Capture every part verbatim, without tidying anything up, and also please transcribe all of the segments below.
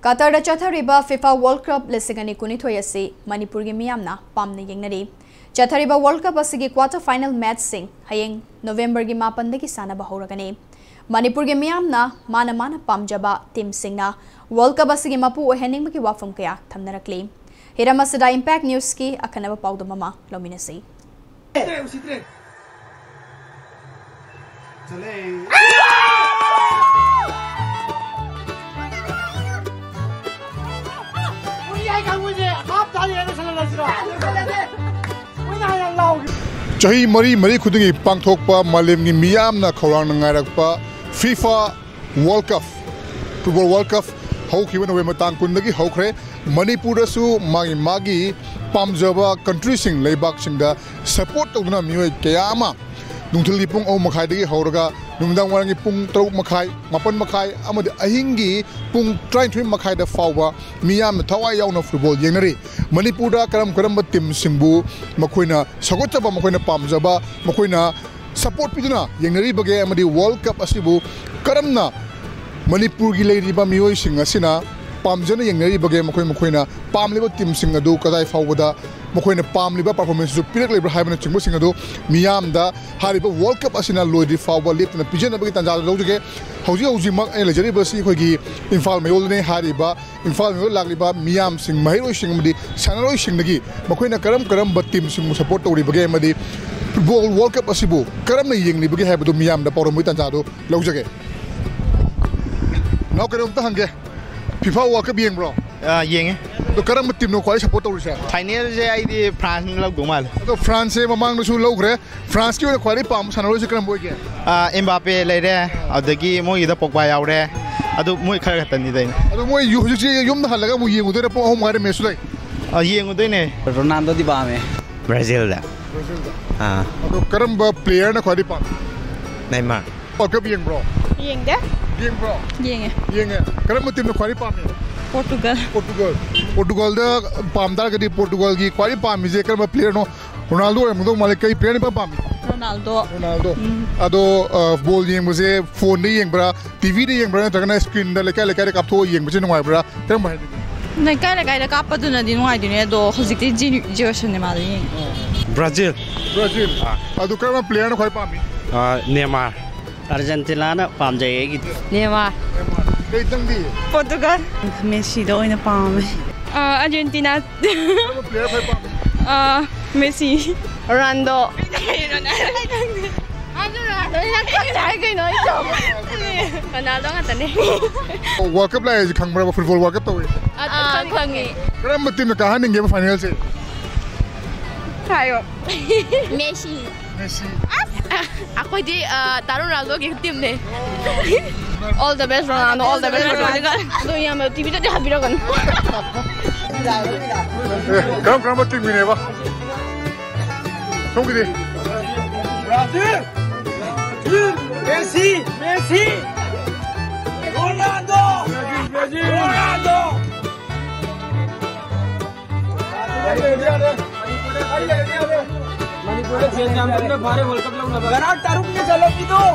Qatar Chathariba FIFA World Cup Lisingani Kunithoi asi Manipur gi miyamna pamna yengnari. Chathariba World Cup asigi quarter final match sing hayeng November gi mapan dagi sanaba horagani. Manipur gi miyamna mana mana pamjaba team singna World Cup asigi mapu ohening maki wafam kaya thamnarakli. Hiramasada Impact News ki akanaba pawdu mama lominasi. Chahi mari mari khudingi pangthokpa malemni miyamna khawrang ngairakpa FIFA World Cup Football World Cup haukiba November tang kundagi haukre Manipur su magi magi pamjaba country sing leibak singda support tawduna mioi kayama nungthilgi pung o makhai dagi hauraga nungdang warangi pung taruk makhai mapan makhai amadi ahingi pung train train makhai da fawba miyam thawai yauna football yengnari Manipur da karam karam team singbu makoina sagotaba makoina pamjaba makoina support piduna yengnari bage amadi World Cup asibu karamna Manipur gi leiriba mioi sing asina pamjana yengnari bage makoi makoina pamliba team sing adu kadai fawbada makoina pamliba performance ju pirak lebra haibana chingbo sing adu miyam da hariba World Cup asina loidi fawba lepna pijana bage tanja lojige hauji hauji mak ai lejari basi khoigi Imphal mayol ne hariba Imphal mayol lagliba miyam sing mahiro sing madi sanaroi sing nagi makoina karam karam ba team sing support tori bage madi football World Cup asibu karam na yengli bage haibadu miyam da pawro moi tanja do lojige now karam ta hange FIFA World Cup yeng bro ah yeng to karam team no kwai support tori sa final je ai di France ni lag domal to France se mamang no su logre France ki kwai pam sanaroi se karam boy ge ah Mbappe le re adagi moi da Pogba yaw re adu moi khara tan ni dai adu moi yu ji yum da halaga mu yengu de po hom gare mesu dai ah yengu dai ne Ronaldo di ba me Brazil da Brazil da ah adu karam ba player na kwai pam Neymar World Cup yeng bro yeng da yeng bro yeng yeng karam team no kwai pam Portugal Portugal Portugal da pam dar gadi Portugal gi kwai pam je karam player no Ronaldo em do male kai player ni pam Ronaldo Ronaldo ado ball yeng bose phone ni yeng bra T V ni yeng bra tagana screen da lekai lekai kap tho yeng bose ngai bra karam ba na kai la kai da kap du na di ngai di ne do hojikti generation ne ma di Brazil Brazil ado karam player no kwai pam ah Neymar Argentina na pam jayegi Neymar kai tang di Portugal Messi do ina pam uh, Argentina karam player kwai pam uh, Messi Ronaldo Ronaldo nga tani World Cup la khang bra football World Cup to ah khangi karam team na kahan nge final se kayo Messi Messi ako di taro Ronaldo ki team ne all the best Ronaldo all the best Ronaldo do yam T V to habiro kan karam karam team ni ne ba Kung gini Brazil Messi Messi Ronaldo Brazil Ronaldo Manipur के खेल नाम तुमने बारे world cup लगा विराट तारुक ने चलो की दो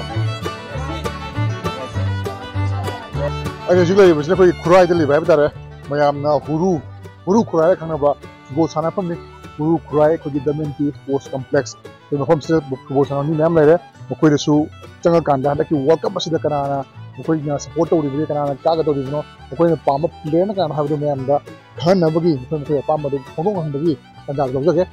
अरे जिले में जिले कोई खुराई दली भाई बता रहे मैं आपना हुरू हुरू खुराई खाना बा वो साना पम ने हुरू खुराई को जी दमेन की स्पोर्ट्स कॉम्प्लेक्स तो मैं हम से वो साना नहीं नाम ले रहे वो कोई रसू चंगा कांडा है कि वर्ल्ड कप बस इधर कराना वो कोई ना सपोर्ट हो रही है कराना क्या करते हो जिसनो वो कोई पाम प्लेयर ना कराना है तो मैं आपका घर न बगी तो कोई पाम बदल फोटो हम बगी पंजाब लोग जगह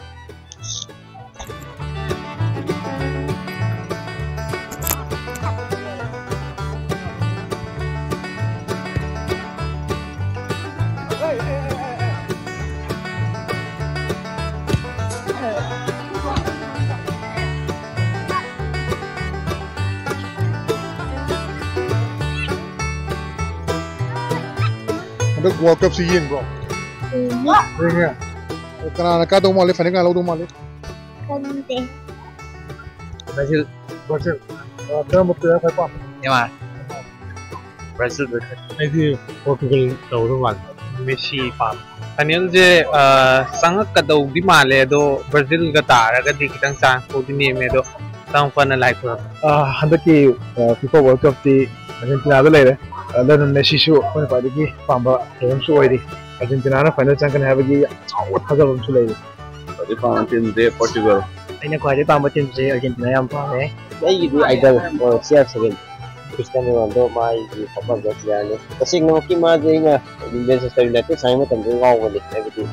World Cup si yeng bro. Yeng ya. Kana ka do male fane ka lo do male. Kante Brazil Brazil. Karam player kai pam. Neymar Brazil ai di Portugal do do wal Messi pam final je sang ka do di male do Brazil ga tara ga di kitang sang ko di ne me do sang fan like ah handa ki FIFA World Cup ti Argentina do le ꯑꯗꯨꯅ ꯃꯦꯁꯤꯁꯨ ꯑꯩꯈꯣꯏꯅ ꯈ꯭ꯋꯥꯏꯗꯒꯤ ꯄꯥꯝꯕ player ꯑꯃꯁꯨ ꯑꯣꯏꯔꯤ ꯑꯔꯖꯦꯟꯇꯤꯅꯥꯅ final ꯆꯪꯒꯅꯤ ꯍꯥꯏꯕꯒꯤ ꯑꯆꯧꯕ ꯊꯥꯖꯕ ꯑꯃꯁꯨ ꯂꯩꯔꯤ ꯈ꯭ꯋꯥꯏꯗꯒꯤ ꯄꯥꯝꯕ ꯇꯤꯝꯁꯦ ꯄꯣꯔꯇꯨꯒꯜ ꯑꯩꯅ ꯈ꯭ꯋꯥꯏꯗꯒꯤ ꯄꯥꯝꯕ ꯇꯤꯝꯁꯦ ꯑꯔꯖꯦꯟꯇꯤꯅꯥ ꯌꯥꯝ ꯄꯥꯝꯃꯦ ꯑꯩꯒꯤꯗꯤ idol C R seven Cristiano Ronaldo ꯃꯥꯒꯤ ꯑꯐꯕ ꯄ꯭ꯂꯦꯌꯔꯅꯤ ꯇꯁꯦꯡꯅꯃꯛꯀꯤ ꯃꯥꯁꯦ ꯑꯩꯅ ꯃꯦꯟꯆꯦꯁꯇꯔ ꯌꯨꯅꯥꯏꯇꯦꯗ ꯁꯥꯟꯅꯕ ꯃꯇꯝꯗ ꯉꯥꯎꯕꯅꯤ ꯍꯥꯏꯕꯗꯤ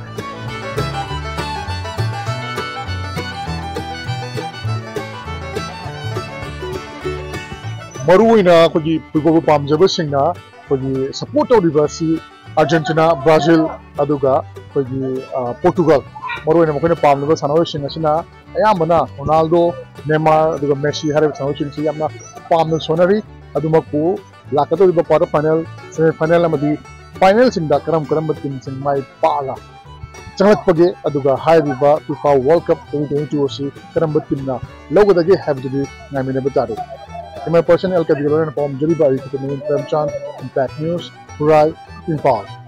ꯃꯔꯨꯑꯣꯏꯅ ꯑꯩꯈꯣꯏꯒꯤ ꯐꯨꯠꯕꯣꯜ ꯄꯥꯝꯖꯕꯁꯤꯡꯅ ꯑꯩꯈꯣꯏꯒꯤ ꯁꯞꯄꯣꯔꯠ ꯇꯧꯔꯤꯕ ꯑꯁꯤ ꯑꯥꯔꯖꯦꯟꯇꯤꯅꯥ ꯕ꯭ꯔꯥꯖꯤꯜ ꯑꯗꯨꯒ ꯑꯩꯈꯣꯏꯒꯤ ꯄꯣꯔꯇꯨꯒꯜ ꯃꯔꯨꯑꯣꯏꯅ ꯃꯈꯣꯏꯅ ꯄꯥꯝꯂꯤꯕ ꯁꯥꯟꯅꯔꯣꯏꯁꯤꯡ ꯑꯁꯤꯅ ꯑꯌꯥꯝꯕꯅ ꯔꯣꯅꯥꯜꯗꯣ ꯅꯦꯃꯥꯔ ꯑꯗꯨꯒ ꯃꯦꯁꯤ ꯍꯥꯏꯔꯤꯕ ꯁꯥꯟꯅꯔꯣꯏꯁꯤꯡꯁꯤ ꯌꯥꯝꯅ ꯄꯥꯝꯅ ꯁꯣꯟꯅꯔꯤ ꯑꯗꯨꯃꯛꯄꯨ ꯂꯥꯛꯀꯗꯧꯔꯤꯕ ꯀ꯭ꯋꯥꯇꯔ ꯐꯥꯏꯅꯦꯜ ꯁꯦꯃꯤ ꯐꯥꯏꯅꯦꯜ ꯑꯃꯗꯤ ꯐꯥꯏꯅꯦꯜꯁꯤꯡꯗ ꯀꯔꯝ ꯀꯔꯝꯕ ꯇꯤꯝꯁꯤꯡ ꯃꯥꯏ ꯄꯥꯛꯑꯒ ꯆꯪꯂꯛꯄꯒꯦ ꯑꯗꯨꯒ ꯍꯥꯏꯔꯤꯕ FIFA world cup twenty twenty two ꯑꯁꯤ ꯀꯔꯝꯕ ꯇꯤꯝꯅ ꯂꯧꯒꯗꯒꯦ ꯍꯥꯏꯕꯗꯨꯗꯤ ꯉꯥꯏꯃꯤꯟꯅꯕ ꯇꯥꯔꯦ ꯀꯦꯃꯦꯔꯥ ꯄꯔꯁꯟ ꯑꯦꯜ ꯀꯕꯤꯔ ꯂꯣꯏꯅ ꯄꯥꯎꯝꯖꯔꯤꯕ ꯑꯩ ꯈꯨꯇꯝ ꯄ꯭ꯔꯦꯝꯆꯥꯟ ꯏꯝꯄꯦꯛ ꯅ꯭ꯌꯨꯁ ꯍꯨꯔꯥꯏ ꯏꯝꯐꯥꯜ